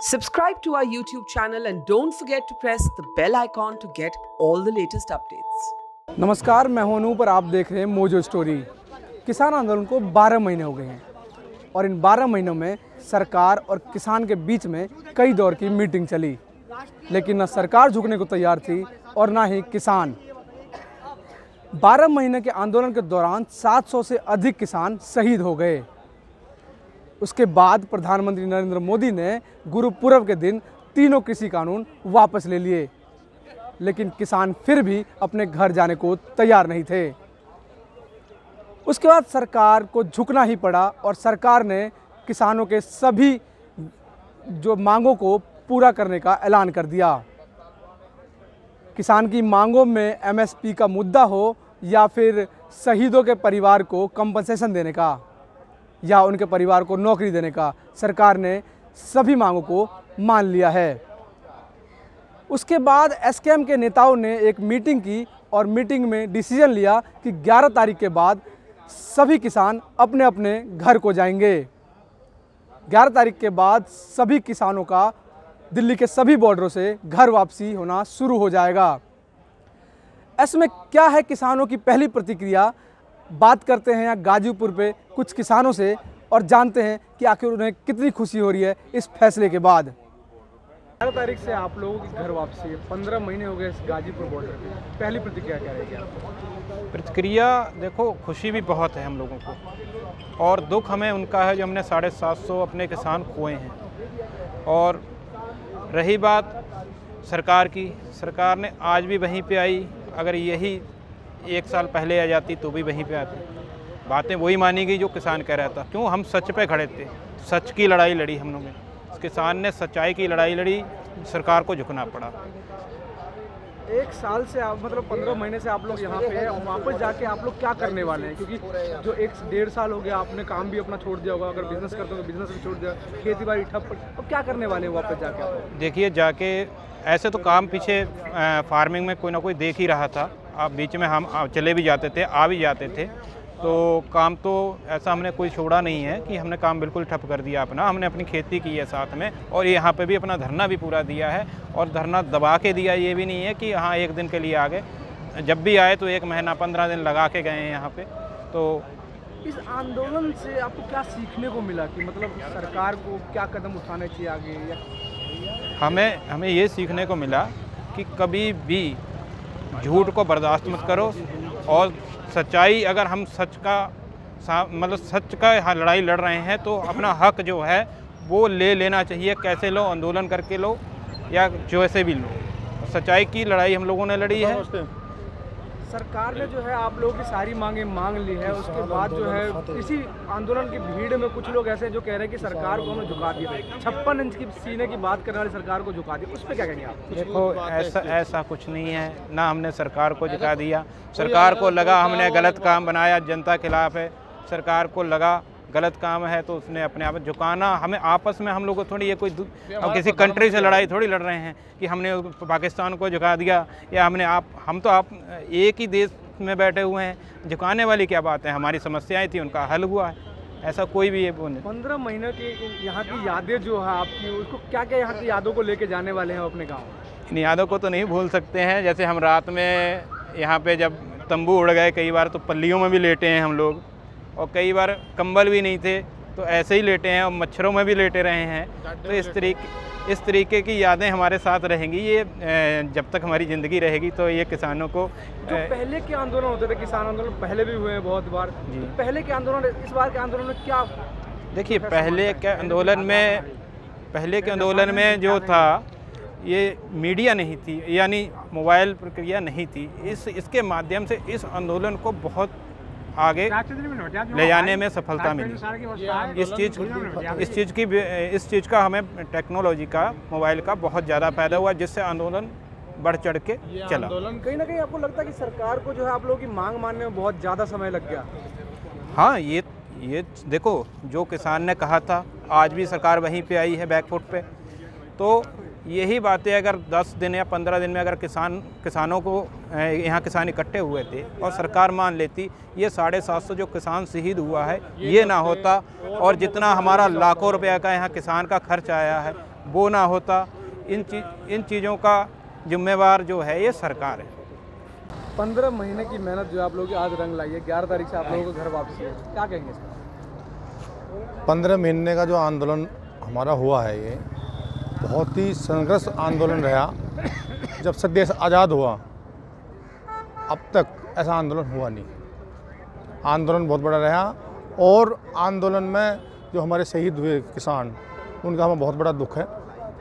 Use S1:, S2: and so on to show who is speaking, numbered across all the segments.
S1: Subscribe to our YouTube channel and don't forget to press the bell icon to get all the latest updates.
S2: नमस्कार, मैं हूं अनूप और आप देख रहे हैं मोजो स्टोरी। किसान आंदोलन को 12 महीने हो गए हैं और इन 12 महीनों में सरकार और किसान के बीच में कई दौर की मीटिंग चली, लेकिन न सरकार झुकने को तैयार थी और ना ही किसान। 12 महीने के आंदोलन के दौरान 700 से अधिक किसान शहीद हो गए। उसके बाद प्रधानमंत्री नरेंद्र मोदी ने गुरुपूर्व के दिन तीनों कृषि कानून वापस ले लिए, लेकिन किसान फिर भी अपने घर जाने को तैयार नहीं थे। उसके बाद सरकार को झुकना ही पड़ा और सरकार ने किसानों के सभी जो मांगों को पूरा करने का ऐलान कर दिया। किसान की मांगों में एमएसपी का मुद्दा हो या फिर शहीदों के परिवार को कंपनसेशन देने का या उनके परिवार को नौकरी देने का, सरकार ने सभी मांगों को मान लिया है। उसके बाद एसकेएम के नेताओं ने एक मीटिंग की और मीटिंग में डिसीजन लिया कि 11 तारीख के बाद सभी किसान अपने अपने घर को जाएंगे। 11 तारीख के बाद सभी किसानों का दिल्ली के सभी बॉर्डरों से घर वापसी होना शुरू हो जाएगा। इसमें क्या है किसानों की पहली प्रतिक्रिया, बात करते हैं यहाँ गाजीपुर पे कुछ किसानों से और जानते हैं कि आखिर उन्हें कितनी खुशी हो रही है इस फैसले के बाद। 11 तारीख से आप लोगों की घर वापसी है, 15 महीने हो गए इस गाजीपुर बॉर्डर पे, पहली प्रतिक्रिया क्या रहेगी आपको?
S3: प्रतिक्रिया देखो, खुशी भी बहुत है हम लोगों को और दुख हमें उनका है जो हमने 750 अपने किसान खोए हैं। और रही बात सरकार की, सरकार ने आज भी वहीं पे आई। अगर यही 1 साल पहले आ जाती तो भी वहीं पे आती। बातें वही मानी गई जो किसान कह रहा था। क्यों? हम सच पे खड़े थे, सच की लड़ाई लड़ी हम लोगों ने। किसान ने सच्चाई की लड़ाई लड़ी, सरकार को झुकना पड़ा।
S2: 1 साल से आप मतलब 15 महीने से आप लोग यहाँ पे हैं, वापस जाके आप लोग क्या करने वाले हैं? क्योंकि जो 1-1.5 साल हो गया आपने काम भी अपना छोड़ दिया होगा, अगर बिजनेस करते हो तो बिजनेस भी छोड़ दिया, खेती बाड़ी ठप, अब क्या करने वाले हैं वापस जाके आप लोग?
S3: देखिए, जाके ऐसे तो काम पीछे फार्मिंग में कोई ना कोई देख ही रहा था। आप बीच में हम चले भी जाते थे, आ भी जाते थे, तो काम तो ऐसा हमने कोई छोड़ा नहीं है कि हमने काम बिल्कुल ठप कर दिया अपना। हमने अपनी खेती की है साथ में और यहाँ पे भी अपना धरना भी पूरा दिया है और धरना दबा के दिया। ये भी नहीं है कि हाँ 1 दिन के लिए आ गए। जब भी आए तो 1 महीना 15 दिन लगा के गए हैं यहाँ पे। तो
S2: इस आंदोलन से आपको क्या सीखने को मिला कि मतलब सरकार को क्या कदम उठाने चाहिए आगे? या
S3: हमें ये सीखने को मिला कि कभी भी झूठ को बर्दाश्त मत करो और सच्चाई, अगर हम सच का लड़ाई लड़ रहे हैं तो अपना हक जो है वो ले लेना चाहिए। कैसे लो, आंदोलन करके लो या जैसे भी लो, सच्चाई की लड़ाई हम लोगों ने लड़ी है।
S2: सरकार ने जो है आप लोगों की सारी मांगें मांग ली है। उसके बाद जो है इसी आंदोलन की भीड़ में कुछ लोग ऐसे जो कह रहे हैं कि सरकार को हमें झुका दिया, 56 इंच की सीने की बात करने वाली सरकार को झुका दिया, उस पर क्या कहेंगे आप?
S3: देखो, ऐसा कुछ नहीं है ना, हमने सरकार को झुका दिया। सरकार को लगा हमने गलत काम बनाया, जनता के खिलाफ है, सरकार को लगा गलत काम है तो उसने अपने आप झुकाना। हमें आपस में हम लोग को थोड़ी, ये कोई अब किसी कंट्री से लड़ाई थोड़ी लड़ रहे हैं कि हमने पाकिस्तान को झुका दिया या हम तो आप एक ही देश में बैठे हुए हैं। झुकाने वाली क्या बात है? हमारी समस्याएं थी, उनका हल हुआ है। ऐसा कोई भी ये वो नहीं। 15
S2: महीने की यहाँ की यादें जो है आपकी, उसको क्या क्या यहाँ की यादों को लेके जाने वाले हैं अपने गाँव?
S3: इन यादों को तो नहीं भूल सकते हैं। जैसे हम रात में यहाँ पे जब तंबू उड़ गए, कई बार तो पल्लियों में भी लेटे हैं हम लोग और कई बार कंबल भी नहीं थे तो ऐसे ही लेटे हैं और मच्छरों में भी लेटे रहे हैं। तो इस तरीके की यादें हमारे साथ रहेंगी। ये जब तक हमारी ज़िंदगी रहेगी तो ये किसानों को
S2: जो पहले के आंदोलन होते थे, किसान आंदोलन पहले भी हुए हैं बहुत बार जी। तो पहले के आंदोलन, इस बार के आंदोलन में क्या?
S3: देखिए, पहले के आंदोलन में जो था, ये मीडिया नहीं थी, यानी मोबाइल प्रक्रिया नहीं थी। इसके माध्यम से इस आंदोलन को बहुत आगे ले जाने में सफलता मिली। इस चीज़ का हमें टेक्नोलॉजी का, मोबाइल का बहुत ज़्यादा फायदा हुआ, जिससे आंदोलन बढ़ चढ़ के चला।
S2: कहीं ना कहीं आपको लगता है कि सरकार को जो है आप लोगों की मांग मानने में बहुत ज़्यादा समय लग गया?
S3: हाँ, ये देखो, जो किसान ने कहा था आज भी सरकार वहीं पे आई है, बैकफुट पे। तो यही बातें अगर 10 दिन या 15 दिन में अगर किसानों को यहाँ किसान इकट्ठे हुए थे और सरकार मान लेती, ये 750 जो किसान शहीद हुआ है ये ना होता, और जितना हमारा लाखों रुपया का यहाँ किसान का खर्च आया है वो ना होता। इन चीज़ों का जिम्मेवार जो है ये सरकार है।
S2: 15 महीने की मेहनत जो आप लोगों की आज रंग लाई है, 11 तारीख से आप लोगों को घर वापसी है, क्या कहेंगे इस पर?
S4: 15 महीने का जो आंदोलन हमारा हुआ है ये बहुत ही संघर्ष आंदोलन रहा। जब से देश आज़ाद हुआ अब तक ऐसा आंदोलन हुआ नहीं। आंदोलन बहुत बड़ा रहा, और आंदोलन में जो हमारे शहीद हुए किसान, उनका हमें बहुत बड़ा दुख है।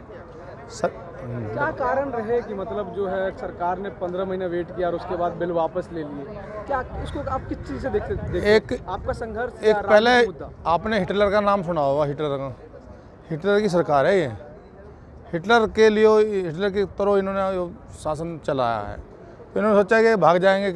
S2: क्या कारण रहे कि मतलब जो है सरकार ने 15 महीने वेट किया और उसके बाद बिल वापस ले लिए? क्या इसको आप किस चीज़ से देखते?
S4: एक
S2: आपका संघर्ष,
S4: एक पहले आपने हिटलर का नाम सुना होगा। हिटलर की सरकार है ये। हिटलर की तरह इन्होंने शासन चलाया है। तो इन्होंने सोचा कि भाग जाएंगे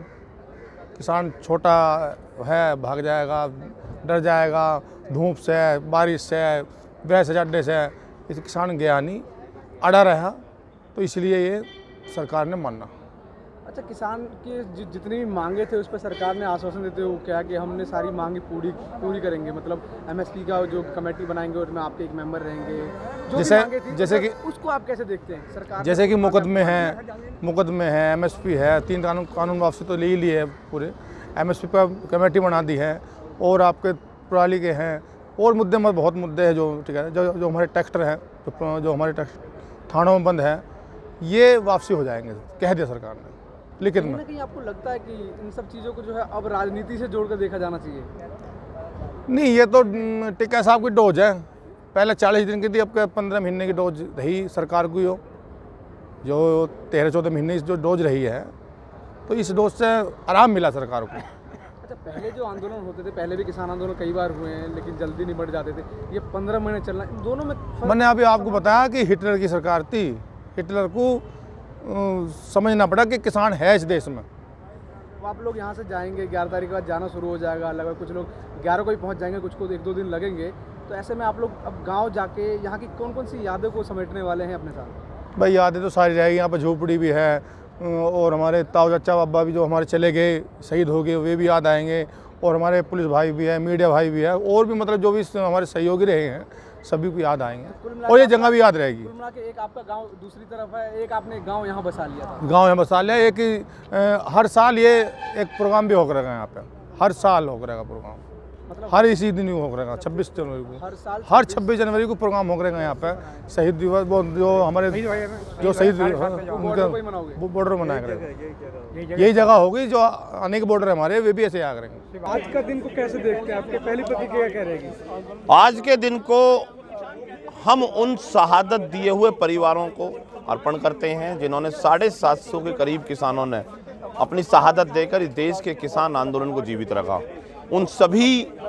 S4: किसान छोटा है, भाग जाएगा, डर जाएगा धूप से, बारिश से, वैसे अड्डे से। इस किसान गया नहीं, अड़ा रहा, तो इसलिए ये सरकार ने माना।
S2: अच्छा, किसान की जितनी भी मांगे थे उस पर सरकार ने आश्वासन देते हुए क्या कि हमने सारी मांगे पूरी करेंगे, मतलब MSP का जो कमेटी बनाएंगे उसमें आपके एक मेंबर रहेंगे, जैसे कि उसको आप कैसे देखते हैं? सरकार
S4: जैसे कि मुकदमे हैं, MSP है, 3 कानून वापसी तो ले ही लिए है पूरे, MSP पर कमेटी बना दी है, और आपके प्रणाली के हैं, और मुद्दे में बहुत मुद्दे हैं जो ठीक है, जो हमारे ट्रैक्टर हैं, जो हमारे थानों में बंद हैं, ये वापसी हो जाएंगे, कह दिया सरकार ने। लेकिन
S2: कहीं ना कहीं आपको लगता है कि इन सब चीज़ों को जो है अब राजनीति से जोड़कर देखा जाना चाहिए? नहीं,
S4: ये तो टिक्का साहब की डोज है। पहले 40 दिन की थी, अब 15 महीने की डोज रही सरकार को, जो 13-14 महीने जो डोज रही है, तो इस डोज से आराम मिला सरकार को।
S2: अच्छा, पहले जो आंदोलन होते थे, पहले भी किसान आंदोलन कई बार हुए हैं लेकिन जल्दी निबट जाते थे, ये 15 महीने चलना, इन दोनों में
S4: मैंने अभी आपको बताया कि हिटलर की सरकार थी। हिटलर को समझना पड़ा कि किसान है इस देश में।
S2: आप लोग यहाँ से जाएंगे, 11 तारीख के बाद जाना शुरू हो जाएगा, लगभग कुछ लोग 11 को ही पहुँच जाएंगे, कुछ को 1-2 दिन लगेंगे, तो ऐसे में आप लोग अब गाँव जाके यहाँ की कौन कौन सी यादों को समेटने वाले हैं अपने साथ?
S4: भाई यादें तो सारी रहेगी। यहाँ पर झोपड़ी भी है, और हमारे ताऊ चाचा बाबा भी जो हमारे चले गए, शहीद हो गए, वे भी याद आएंगे, और हमारे पुलिस भाई भी है, मीडिया भाई भी है, और भी मतलब जो भी हमारे सहयोगी रहे हैं सभी को याद आएंगे, और ये जगह भी याद रहेगी।
S2: एक आपका गांव दूसरी तरफ है, एक आपने गांव यहाँ बसा लिया था।
S4: गांव यहाँ बसा लिया। एक हर साल ये एक प्रोग्राम भी होकर रहेगा यहाँ पे, हर साल होकर रहेगा प्रोग्राम, मतलब हर इसी दिन हो रहेगा 26 जनवरी को, हर 26 जनवरी को प्रोग्राम हो रहेगा यहाँ पे। शहीद दिवस, वो जो हमारे जो शहीद उनके बॉर्डर मनाया यही जगह होगी, जो अनेक बॉर्डर हमारे वे भी ऐसे आ करेंगे।
S2: आज का दिन को कैसे देखते हैं? आपके पहली प्रतिक्रिया क्या रहेगी?
S5: आज के दिन को हम उन शहादत दिए हुए परिवारों को अर्पण करते हैं जिन्होंने 750 के करीब किसानों ने अपनी शहादत देकर इस देश के किसान आंदोलन को जीवित रखा। उन सभी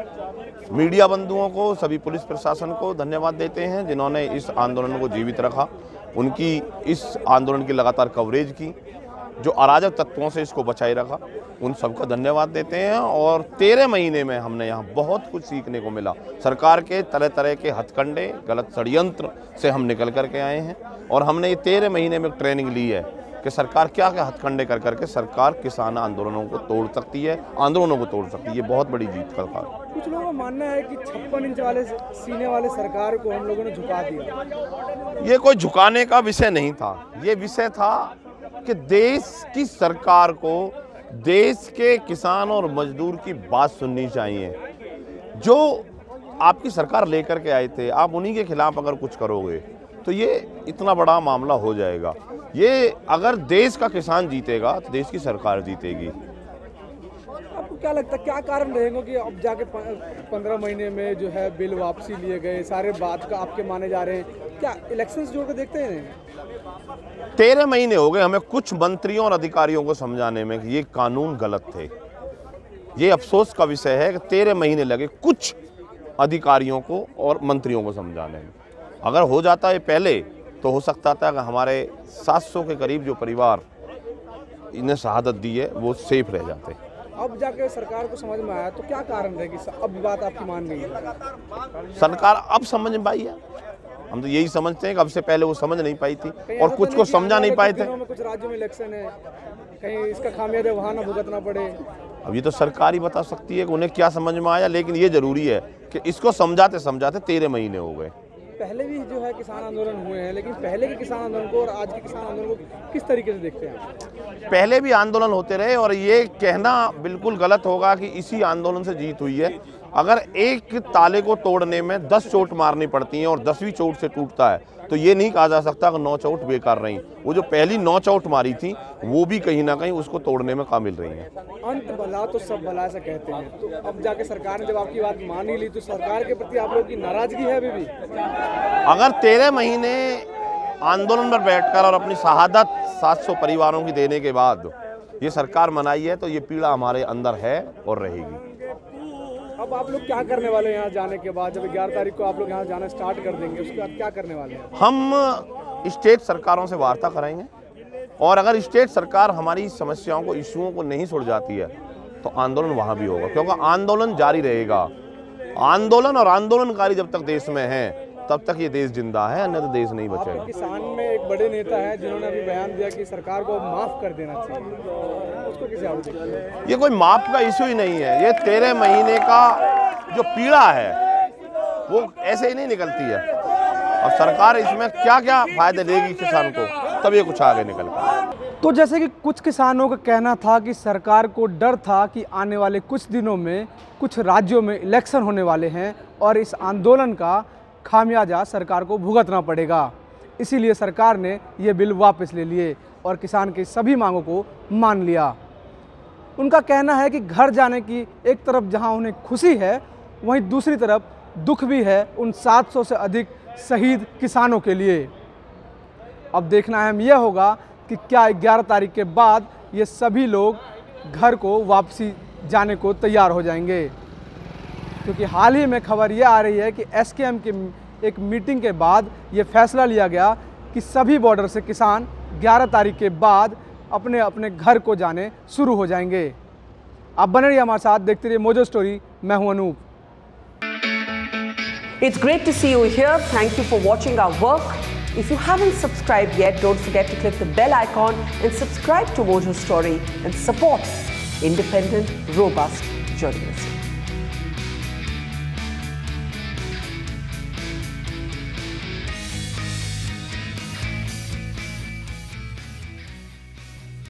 S5: मीडिया बंधुओं को, सभी पुलिस प्रशासन को धन्यवाद देते हैं जिन्होंने इस आंदोलन को जीवित रखा, उनकी इस आंदोलन की लगातार कवरेज की, जो अराजक तत्वों से इसको बचाए रखा, उन सबका धन्यवाद देते हैं। और 13 महीने में हमने यहाँ बहुत कुछ सीखने को मिला। सरकार के तरह तरह के हथकंडे, गलत षड्यंत्र से हम निकल करके आए हैं, और हमने ये 13 महीने में ट्रेनिंग ली है कि सरकार क्या क्या हथकंडे कर करके सरकार किसान आंदोलनों को तोड़ सकती है, आंदोलनों को तोड़ सकती है। ये बहुत बड़ी जीत का कार्य।
S2: कुछ लोगों का मानना है कि 56 इंच वाले सीने वाले सरकार को हम लोगों ने झुका दिया।
S5: ये कोई झुकाने का विषय नहीं था, ये विषय था कि देश की सरकार को देश के किसान और मजदूर की बात सुननी चाहिए। जो आपकी सरकार लेकर के आए थे, आप उन्हीं के खिलाफ अगर कुछ करोगे तो ये इतना बड़ा मामला हो जाएगा। ये अगर देश का किसान जीतेगा तो देश की सरकार जीतेगी।
S2: आपको क्या लगता है, क्या कारण रहेगा कि अब जाके 15 महीने में जो है बिल वापसी लिए गए, सारे बात का आपके माने जा रहे हैं? क्या इलेक्शंस जोड़ कर देखते हैं?
S5: 13 महीने हो गए हमें कुछ मंत्रियों और अधिकारियों को समझाने में कि ये कानून गलत थे। ये अफसोस का विषय है कि 13 महीने लगे कुछ अधिकारियों को और मंत्रियों को समझाने में। अगर हो जाता है पहले तो हो सकता था कि हमारे 700 के करीब जो परिवार इन्हें शहादत दी है वो सेफ रह जाते।
S2: अब जाके सरकार को समझ में आया तो क्या कारण रहेगी? अब बात आपकी मान गई है?
S5: सरकार अब समझ में आई है, हम तो यही समझते हैं कि अब से पहले वो समझ नहीं पाई थी और कुछ को समझा नहीं पाए थे।
S2: कुछ राज्यों में इलेक्शन है, कहीं इसका खामियाजा वहाँ ना भुगतना पड़े।
S5: अब ये तो सरकार ही बता सकती है कि उन्हें क्या समझ में आया, लेकिन ये जरूरी है कि इसको समझाते समझाते 13 महीने हो गए।
S2: पहले भी जो है किसान आंदोलन हुए हैं, लेकिन पहले के किसान आंदोलन को और आज के किसान आंदोलन को किस तरीके से देखते हैं?
S5: पहले भी आंदोलन होते रहे और ये कहना बिल्कुल गलत होगा कि इसी आंदोलन से जीत हुई है। अगर एक ताले को तोड़ने में 10 चोट मारनी पड़ती हैं और 10वीं चोट से टूटता है तो ये नहीं कहा जा सकता कि 9 चोट बेकार रही। वो जो पहली 9 चोट मारी थी वो भी कहीं ना कहीं उसको तोड़ने में काबिल रही हैं।
S2: अंत भला तो सब भला से कहते हैं, तो अब जाके सरकार ने जब आपकी बात मान ही ली तो सरकार के प्रति आप लोगों की नाराजगी है अभी भी?
S5: अगर 13 महीने आंदोलन पर बैठकर और अपनी शहादत 700 परिवारों की देने के बाद ये सरकार मनाई है तो ये पीड़ा हमारे अंदर है और रहेगी।
S2: अब आप लोग क्या करने वाले हैं यहाँ जाने के बाद? जब 11 तारीख को आप लोग यहाँ जाना स्टार्ट कर देंगे, उसके बाद क्या करने वाले हैं?
S5: हम स्टेट सरकारों से वार्ता कराएंगे और अगर स्टेट सरकार हमारी समस्याओं को, इश्यूओं को नहीं सुलझाती है तो आंदोलन वहाँ भी होगा, क्योंकि आंदोलन जारी रहेगा। आंदोलन और आंदोलनकारी जब तक देश में हैं तब तक ये देश जिंदा है, अन्यथा देश नहीं बचेगा।
S2: किसान में एक बड़े नेता हैं जिन्होंने अभी बयान दिया कि सरकार को माफ कर देना चाहिए, उसको कैसे आप देखते हैं?
S5: ये कोई माफ का इश्यू ही नहीं है। ये 13 महीने का जो पीड़ा है वो ऐसे ही नहीं निकलती है। अब सरकार इसमें क्या क्या फायदे देगी किसान को, तब ये कुछ आगे निकल कर।
S2: तो जैसे कि कुछ किसानों का कहना था कि सरकार को डर था कि आने वाले कुछ दिनों में कुछ राज्यों में इलेक्शन होने वाले हैं और इस आंदोलन का खामियाजा सरकार को भुगतना पड़ेगा, इसीलिए सरकार ने ये बिल वापस ले लिए और किसान की सभी मांगों को मान लिया। उनका कहना है कि घर जाने की एक तरफ जहां उन्हें खुशी है, वहीं दूसरी तरफ दुख भी है उन 700 से अधिक शहीद किसानों के लिए। अब देखना अहम यह होगा कि क्या 11 तारीख के बाद ये सभी लोग घर को वापसी जाने को तैयार हो जाएंगे, क्योंकि हाल ही में खबर ये आ रही है कि एसकेएम की एक मीटिंग के बाद ये फैसला लिया गया कि सभी बॉर्डर से किसान 11 तारीख के बाद अपने अपने घर को जाने शुरू हो जाएंगे। आप बने रहिए हमारे साथ, देखते रहिए मोजो स्टोरी। मैं हूं Anoop.
S1: It's great to see you here. Thank you for watching our work. If you haven't subscribed yet, don't forget to click the bell icon and subscribe to Mojo Story and support independent, robust journalism.